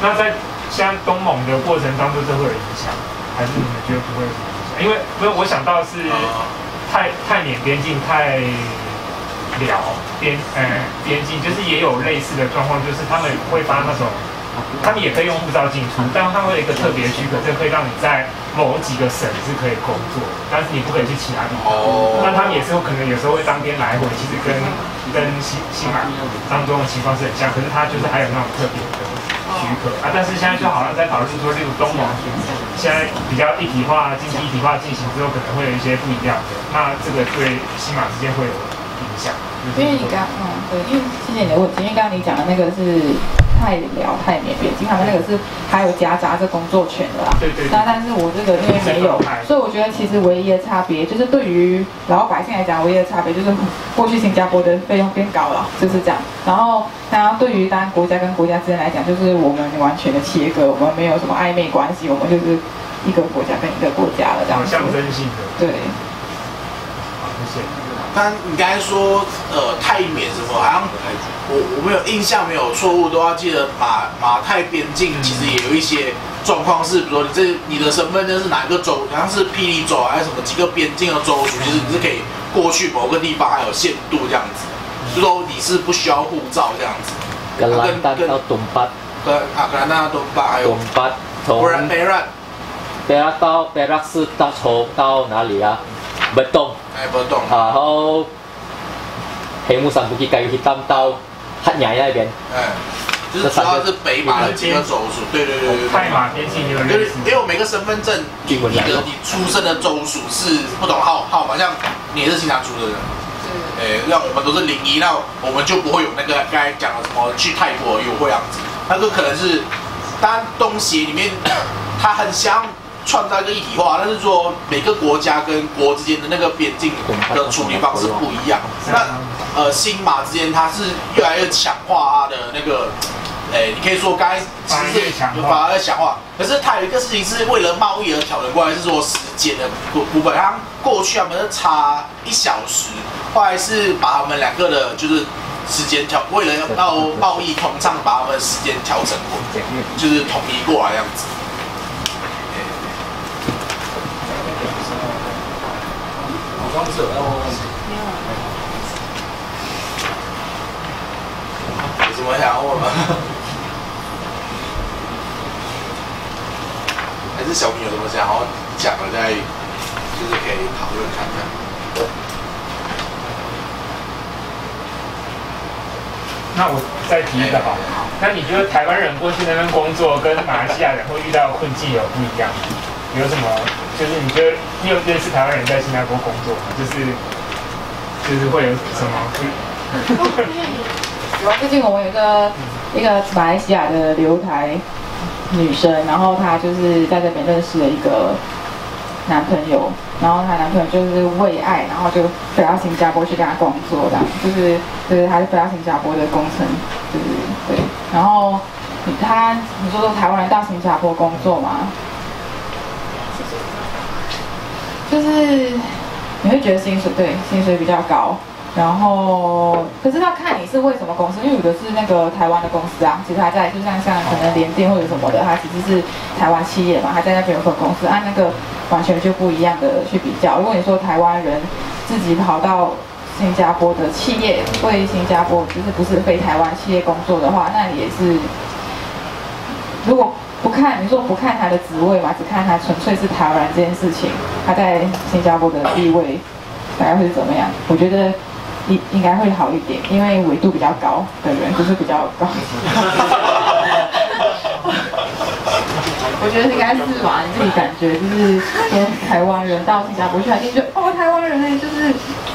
那在现在东盟的过程当中，这会有影响，还是你们觉得不会有什么影响？因为我想到的是泰缅边境、泰辽边境，就是也有类似的状况，就是他们会发那种。他们也可以用护照进出，但他会有一个特别许可证，可以让你在某几个省是可以工作，但是你不可以去其他地方。那他们也是可能有时候会当天来回，其实跟新马当中的情况是很像，可是他就是还有那种特别的许可啊。但是现在就好像在讨论说，例如东盟现在比较一体化、经济一体化进行之后，可能会有一些不一样的，那这个对新马之间会有影响。 因为你对，因为谢谢你的问题，因为刚刚你讲的那个是泰辽、泰缅边境，他们那个是还有夹杂着工作权的啦。 对。 但是我这个因为没有，所以我觉得其实唯一的差别就是对于老百姓来讲，唯一的差别就是过去新加坡的费用变高了，就是这样。然后对于当然国家跟国家之间来讲，就是我们完全的切割，我们没有什么暧昧关系，我们就是一个国家跟一个国家了这样子。 象征性的。 对。 好，谢谢。 那你刚才说泰缅什么，好像我没有印象，没有错误，都要记得马泰边境其实也有一些状况是，比如说你的身份证是哪一个州，好像是霹雳州还是什么几个边境的州属，其实你是可以过去某个地方，还有限度这样子，就说你是不需要护照这样子。 格兰丹到东巴， 格兰丹到东巴还有东巴从贝拉到贝拉是到哪里啊？不动， 不动。 然后黑木山布基盖去到汉雅那边， 就是主要是北马的几个州属，对。 泰马边境有类似， 因为每个身份证你出生的州属是不同号码，像你也是新加坡的人，让我们都是01，那我们就不会有那个刚才讲的什么去泰国优惠样子，那个可能是当然东协里面它很像。创造一个一体化，但是说每个国家跟国之间的那个边境的处理方式不一样。那新马之间它是越来越强化它的那个，你可以说刚才其实是把它强化，可是它有一个事情是为了贸易而调整过来，是说时间的部分。它过去他们是差1小时，后来是把他们两个的就是时间为了要贸易通畅，把他们时间调整过，就是统一过来这样子。有什么想要问吗？还是小明有什么想要讲的，再就是可以讨论看看。 那我再提一个好了。那你觉得台湾人过去那边工作，跟马来西亚人会遇到困境有不一样？有什么？就是你觉得你有认识台湾人在新加坡工作吗？就是会有什么？ 有啊，最近我有一个马来西亚的留台女生，然后她就是在这边认识了一个男朋友，然后她男朋友就是为爱，然后就飞到新加坡去跟她工作，这样就是她飞到新加坡的工程，就是对，然后你说台湾人到新加坡工作吗？就是你会觉得薪水比较高，然后可是要看你是为什么公司，因为有的是那个台湾的公司啊，其实还在就像可能联电或者什么的，它其实是台湾企业嘛，还在那边有份公司，按那个完全就不一样的去比较。如果你说台湾人自己跑到新加坡的企业为新加坡就是不是非台湾企业工作的话，那也是如果。你说不看他的职位嘛，只看他纯粹是台湾人这件事情，他在新加坡的地位大概会是怎么样？我觉得应该会好一点，因为纬度比较高的人就是比较高。我觉得应该是吧，你自己感觉就是说台湾人到新加坡去，一定就台湾人就是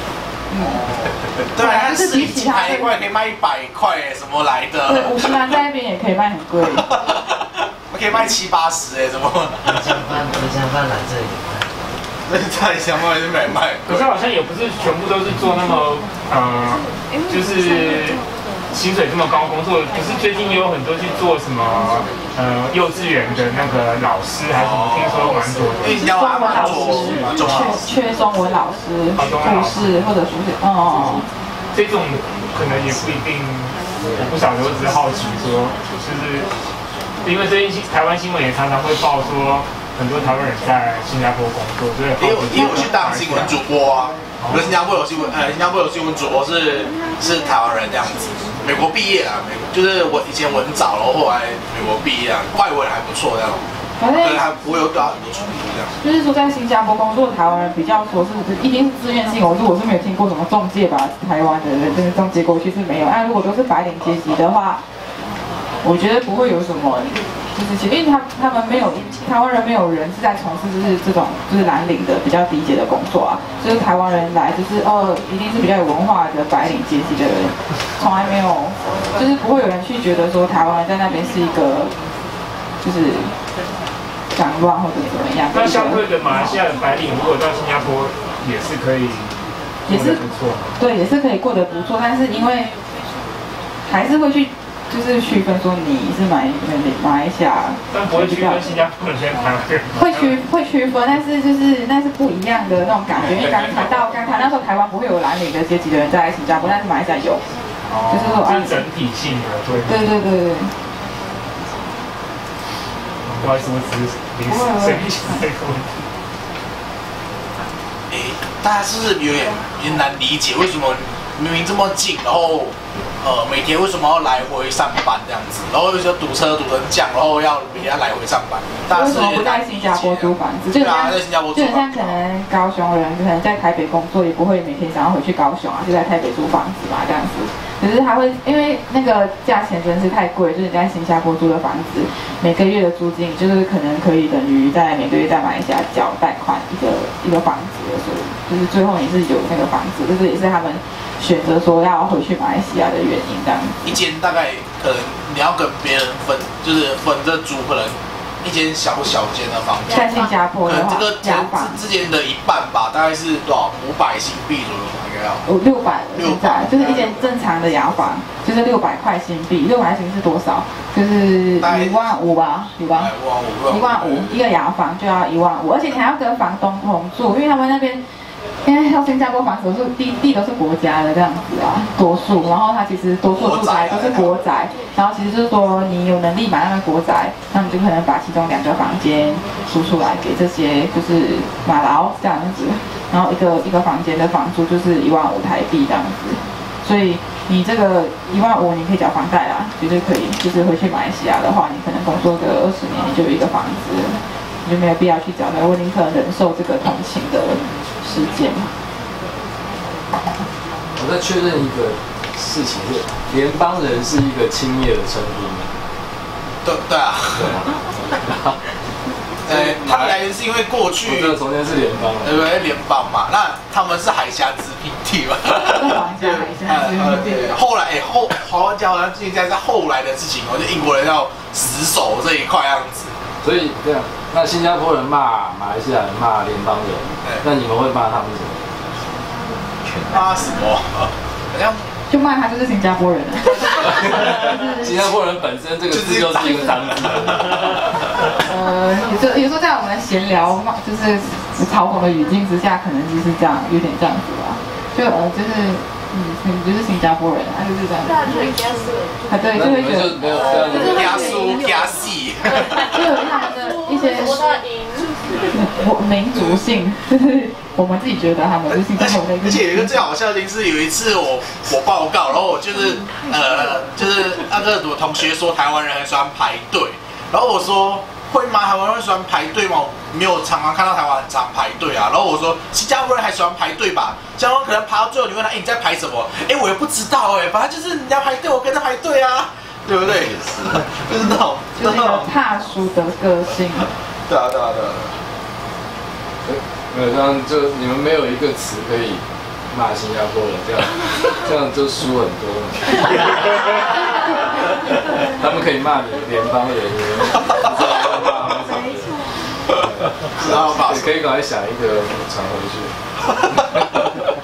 对啊，就是比起他1块可以卖100块，什么来的？ 对，50兰在那边也可以卖很贵。 可以卖70、80怎么？ 鱼香饭来这里卖， 在香饭也是卖。 可是好像也不是全部都是做那么就是薪水这么高工作，可是最近也有很多去做什么幼稚园的那个老师还是什么，听说蛮多的。 中文老师，缺中文老师、护士或者书写， 这种可能也不一定，我不晓得，我只是好奇说，就是。 因为最近台湾新闻也常常会报说，很多台湾人在新加坡工作，所以也有去当新闻主播啊。我们新加坡有新闻，新加坡有新闻主播是台湾人这样子，美国毕业啊，美国就是我以前文藻，然后后来美国毕业啊，外文还不错这样，可能还不会有对他很多冲突这样。 就是说，在新加坡工作的台湾人比较说是一定是自愿性，我是没有听过什么中介把台湾的人真的中介过去是没有。如果都是白领阶级的话，我觉得不会有什么。就是因为他们没有台湾人没有人是在从事就是这种就是蓝领的比较低阶的工作啊，就是台湾人来就是一定是比较有文化的白领阶级的人，从来没有就是不会有人去觉得说台湾人在那边是一个就是脏乱或者怎么样。 那相对的马来西亚的白领如果到新加坡也是可以过得不错， 对，也是可以过得不错，但是因为还是会去。就是区分说你是马来西亚， 但不会区分新加坡人跟台湾人。 会区分，但是就是那是不一样的那种感觉。因为刚谈那时候台湾不会有蓝领的阶级的人在新加坡，但是马来西亚有，就是说是整体性的， 对。 不好意思，我只是临时随便想这个问题。 大家是不是有点难理解，为什么明明这么近，然后？每天为什么要来回上班这样子？然后有时候堵车堵成这样，然后要每天来回上班。 为什么不在新加坡租房子？就在新加坡租房子。 就像可能高雄人可能在台北工作，也不会每天想要回去高雄啊，就在台北租房子嘛这样子。可是他会因为那个价钱真的是太贵，就是你在新加坡租的房子，每个月的租金就是可能可以等于在每个月在马来西亚缴贷款一个房子的，所以就是最后你是有那个房子，这也是他们。选择说要回去马来西亚的原因，这样一间大概可能你要跟别人分，就是分着租，可能一间小间的房间。 在新加坡的话， 可能这个之间的一半吧，大概是多少？500新币左右，应该要。 600，就是一间正常的雅房，就是600块新币，600块新币是多少？就是15000吧，有吧？15000，一个雅房就要15000，而且你还要跟房东同住，因为他们那边。因为像新加坡房子都是地都是国家的这样子啊，多数，然后它其实多数住宅都是国宅，然后其实就是说你有能力买那个国宅，那你就可能把其中2个房间租出来给这些就是马劳这样子，然后一个房间的房租就是15000台币这样子，所以你这个15000你可以缴房贷啦，绝对可以，就是回去马来西亚的话，你可能工作个20年你就有一个房子，你就没有必要去缴那个，我宁可忍受这个通勤的。时间。 我再确认一个事情是，联邦人是一个轻蔑的称呼吗？ 对啊。他们来源是因为过去， 从前是联邦， 对不对？联邦嘛，那他们是海峡殖民地嘛。后来好像现在是后来的事情哦，就英国人要死守这一块样子。 所以这样，那新加坡人骂马来西亚人骂联邦人，那你们会骂他们什么？ 骂什么？好像就骂他就是新加坡人。 新加坡人本身这个字就是一个脏字。 有时候在我们闲聊就是嘲讽的语境之下，可能就是这样，有点这样子吧。就是你就是新加坡人，他就是这样。对，就会觉得没有这样子。 加苏加戏。 就有他们的一些民族性，就是我们自己觉得他们是新加坡的。 而且有一个最好笑的是，有一次我报告，然后我就是那个我同学说台湾人很喜欢排队，然后我说会吗？台湾人会喜欢排队吗？没有常常看到台湾很常排队啊。然后我说新加坡人还喜欢排队吧？新加坡人可能排到最后，你问他，你在排什么？我也不知道反正就是人家排队，我跟着排队啊，对不对？就是那种， 就是一个特殊的个性。 对啊。 没有这样，就你们没有一个词可以骂新加坡人，这样就输很多了。他们可以骂你联邦人， 然后可以赶快想一个传回去。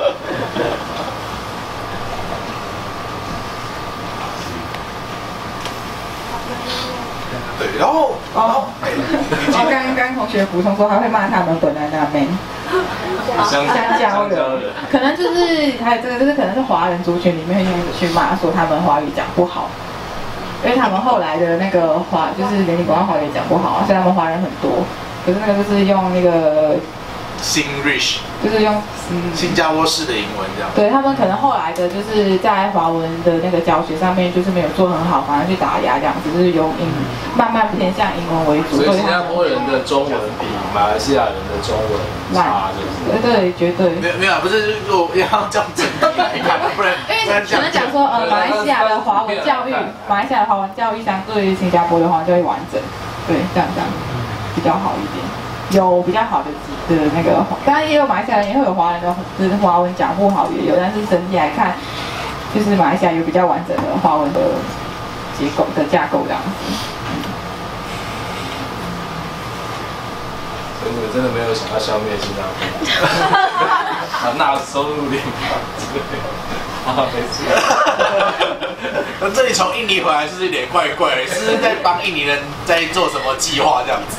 对，然后刚同学补充说他会骂他们banana man，香蕉人，可能就是还有这个就是可能是华人族群里面用去骂说他们华语讲不好， 因为他们后来的那个就是连你广告华语讲不好，所以他们华人很多，可是那个就是用那个。 Singlish 就是用新加坡式的英文这样。 对他们可能后来的就是在华文的那个教学上面就是没有做很好，反而去打压这样子，就是用慢慢偏向英文为主。 所以新加坡人的中文比马来西亚人的中文差，就是对，绝对。 没有，不是我要这样整体来看，不然因为只能讲说马来西亚的华文教育，马来西亚的华文教育相对于新加坡的华文教育完整，对，这样比较好一点。有比较好的那个，当然也有马来西亚人，也会有华人的，就是华文讲不好也有，但是整体来看，就是马来西亚有比较完整的华文的结构的架构这样子。 所以你们真的没有想要消灭新加坡，纳收入联邦之类的。啊，没事。 那这里从印尼回来是不是有点怪怪的？是在帮印尼人在做什么计划这样子？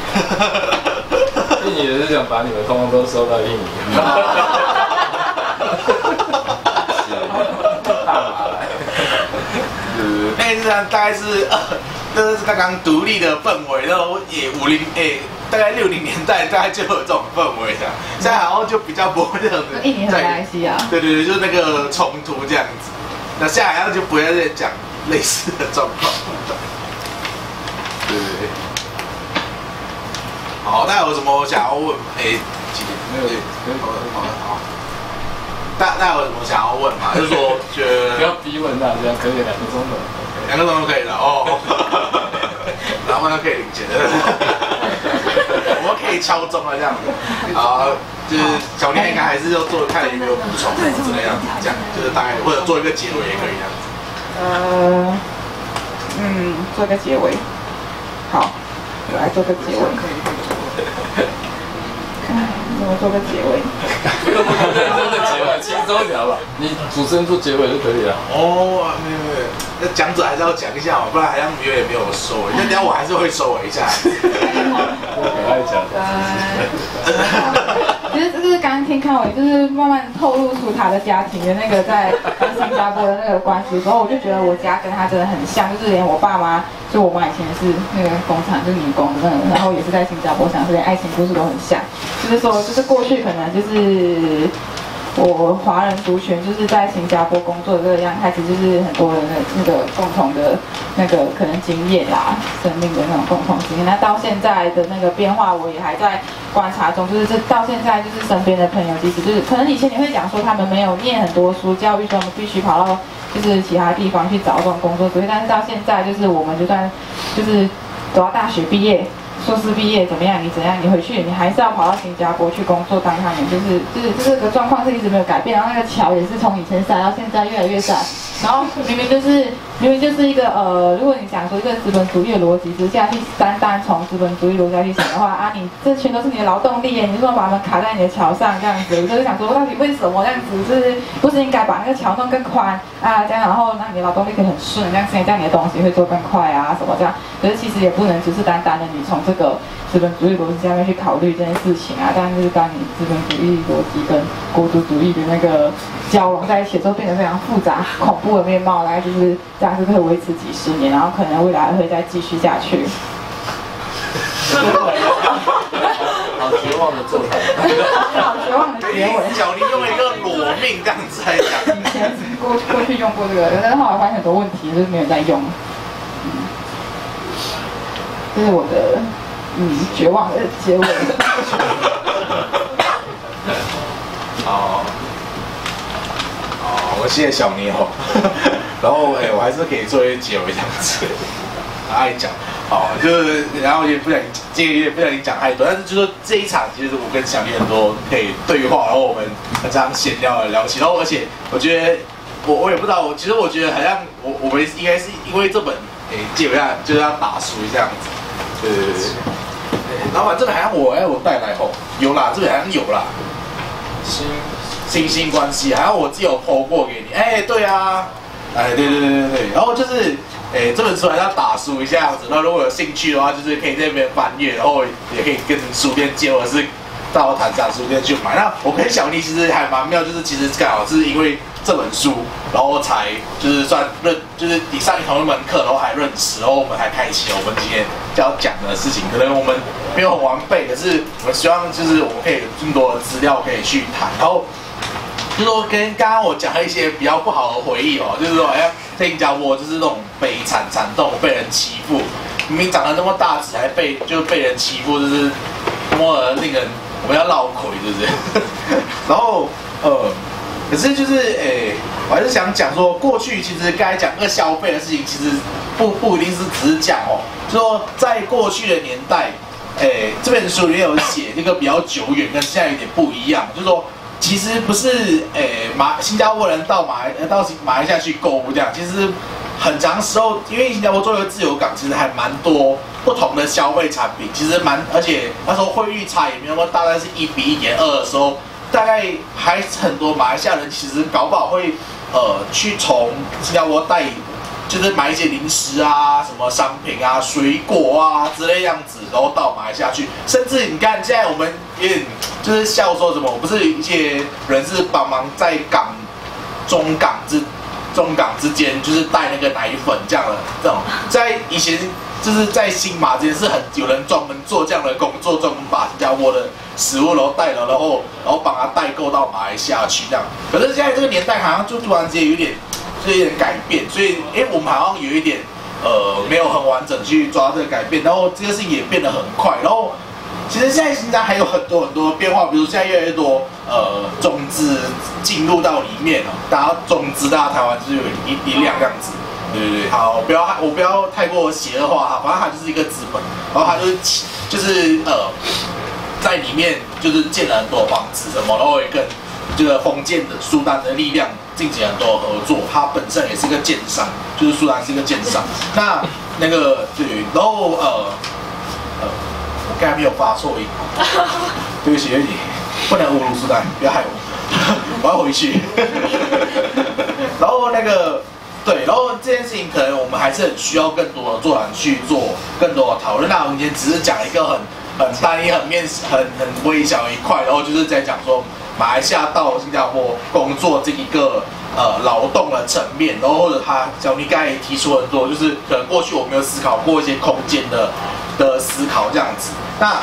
印尼人是想把你们通通都收到印尼。大马来。 那是大概是那是刚刚独立的氛围，然后也大概60年代大概就有这种氛围的，现在好像就比较不会这样子。 印尼和马来西亚。对， 就是那个冲突这样子。那下来就不要再讲类似的状况。对。好，大家有什么想要问？ 没有， 好。大家有什么想要问吗？就是说，觉得不要逼问大家，可以2个钟头 ，2个钟头可以了哦。然后呢，可以领钱的，我们可以敲钟了这样子。啊，就是小念应该还是要做看有没有补充之类样子，这样就是大概或者做一个结尾也可以这样子。 做一个结尾。好，我来做个结尾。我做个结尾。 不用做个结尾，轻松一点好不好？你主持人做结尾就可以了。 哦，没有，那讲者还是要讲一下嘛，不然好像有点没有收尾。那等下我还是会收尾一下。 我很爱讲。 其实就是刚刚听康伟，就是慢慢透露出他的家庭的那个在跟新加坡的那个关系之后，我就觉得我家跟他真的很像，就是连我爸妈，就我妈以前是那个工厂，就是女工的，然后也是在新加坡上，所以爱情故事都很像。就是说，就是过去可能就是我华人族群就是在新加坡工作的这个样态，其实就是很多人的那个共同的那个可能经验啦，生命的那种共同经验。那到现在的那个变化，我也还在观察中。就是这到现在，就是身边的朋友，其实就是可能以前你会讲说他们没有念很多书，教育说他们必须跑到就是其他地方去找这种工作，所以但是到现在，就是我们就算就是读到大学毕业。硕士毕业怎么样？你怎样？你回去，你还是要跑到新加坡去工作，当他们就是这个状况是一直没有改变。然后那个桥也是从以前塞到现在越来越塞。然后明明就是一个如果你想说一个资本主义的逻辑之下去单从资本主义逻辑下去想的话啊，你这全都是你的劳动力耶，你说把他们卡在你的桥上这样子，我就是想说到底为什么这样子？就是不是应该把那个桥弄更宽啊？这样然后让你的劳动力可以很顺，这样你的东西会做更快啊什么这样？可是其实也不能只是单的你从这个资本主义逻辑下面去考虑这件事情啊，但是当你资本主义逻辑跟国族主义的那个交融在一起之后，变得非常复杂、恐怖的面貌，大概就是这样是可以维持几十年，然后可能未来会再继续下去。 好绝望的做法， 好绝望的结尾。 小林用一个裸命这样子来讲， 以前过去用过这个，但是后来发现很多问题，就是没有在用。这是我的绝望的结尾。 好，我谢谢小妞。然后我还是可以做一些结尾这样子，爱讲。好，就是然后也不想讲太多，但是就是这一场，其实我跟小妞很多可以对话，然后我们这样闲聊起，然后而且我觉得我也不知道，其实我觉得好像我们应该是因为这本基本上就是要打输这样子。对。老板，这本好像我带来后有啦，这本好像有啦。新关系，好像我自己有 po 过给你。对啊，对。然后就是这本书还是要打书一下样子。那如果有兴趣的话，就是可以在那边翻阅，然后也可以跟书店借，或者是到潭山书店去买。那我跟小妮其实还蛮妙，就是其实刚好是因为这本书，然后才就是算就是你上同一门课，然后还认识，然后我们还开启了我们今天要讲的事情。可能我们没有很完备，可是我希望就是我们可以有更多的资料可以去谈，然后就是说跟刚刚我讲了一些比较不好的回忆哦，就是说在新加坡就是那种悲惨惨痛，被人欺负，明明长得那么大只，还被人欺负，就是多么令人我们要闹鬼，对不对？然后可是就是我还是想讲说，过去其实刚才讲那个消费的事情，其实不一定是只是讲哦，就说在过去的年代，这本书里面有写这个比较久远，跟现在有点不一样，就是说其实不是新加坡人到马来西亚去购物这样，其实很长时候，因为新加坡作为一个自由港，其实还蛮多不同的消费产品，其实而且那时候汇率差也没有那么大，概是1:1.2的时候。大概还很多马来西亚人其实搞不好会去从新加坡带，就是买一些零食啊、什么商品啊、水果啊之类样子，然后到马来西亚去。甚至你看现在我们有点就是笑说什么，不是一些人是帮忙在中港之间，就是带那个奶粉这样的这种，在以前。就是在新马之间是有人专门做这样的工作，专门把新加坡的食物然后带了，然后帮他代购到马来西亚去这样。可是现在这个年代好像就突然之间有点改变，所以我们好像有一点没有很完整去抓这个改变，然后这个事情也变得很快，然后其实现在新加还有很多变化，比如现在越来越多中资进入到里面了，大家中资大家台湾就是有一辆这样子。对，好，我不要太过邪恶化哈，反正它就是一个资本，然后它就是在里面就是建了很多房子什么，然后也跟这个封建的苏丹的力量进行很多合作，它本身也是个奸商，就是苏丹是一个奸商。那个对，然后我刚才没有发错音，对不起，不能侮辱苏丹，不要害我，我要回去。然后对，然后这件事情可能我们还是很需要更多的座谈去做更多的讨论。那我们今天只是讲一个很单一、很微小的一块，然后就是在讲说马来西亚到新加坡工作这一个劳动的层面，然后或者小妮刚才也提出很多，就是可能过去我没有思考过一些空间的思考这样子。那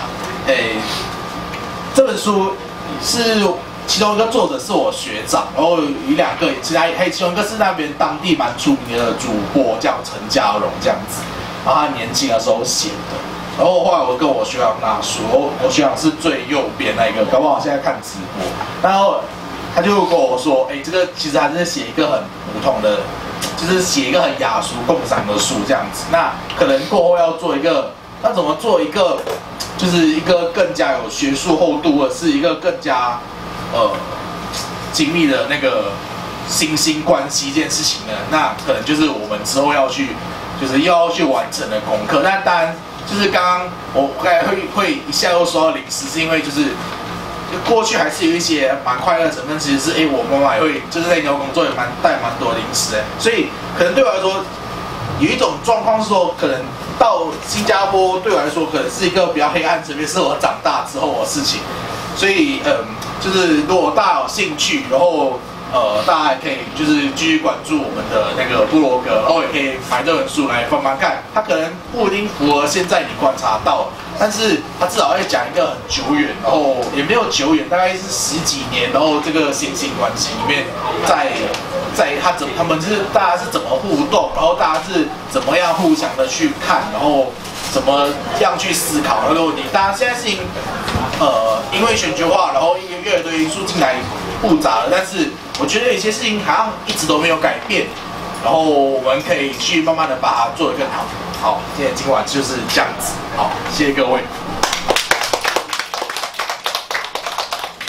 这本书是。其中一个作者是我学长，然后有2个，还有其中一个是那边当地蛮出名的主播，叫陈家荣这样子，然后他年轻的时候写的。然后后来我跟我学长拿书，我学长是最右边那一个，搞不好现在看直播。然后他就跟我说，这个其实还是写一个很普通的，就是写一个很雅俗共赏的书这样子。那可能过后要做一个，那怎么做一个，就是一个更加有学术厚度，或者是一个更加精密的那个惺惺关系这件事情呢，那可能就是我们之后要去完成的功课。那当然，就是刚刚我刚才会一下又说到零食，是因为就是过去还是有一些蛮快乐的成分，其实是我妈妈也会就是在牛工作也带蛮多零食的，所以可能对我来说有一种状况是说，可能到新加坡对我来说可能是一个比较黑暗层面，是我长大之后的事情。所以就是如果大家有兴趣，然后大家也可以就是继续关注我们的那个部落格，然后也可以买这本书来翻翻看。它可能不一定符合现在你观察到，但是它至少会讲一个很久远，然后也没有久远，大概是10几年，然后这个惺惺关系里面，在他们是大家是怎么互动，然后大家是怎么样互相的去看，然后怎么样去思考那个问题。当然现在事情因为全球化，然后越来越多因素进来复杂了，但是我觉得有些事情好像一直都没有改变，然后我们可以去慢慢的把它做得更好。好，今晚就是这样子。好，谢谢各位。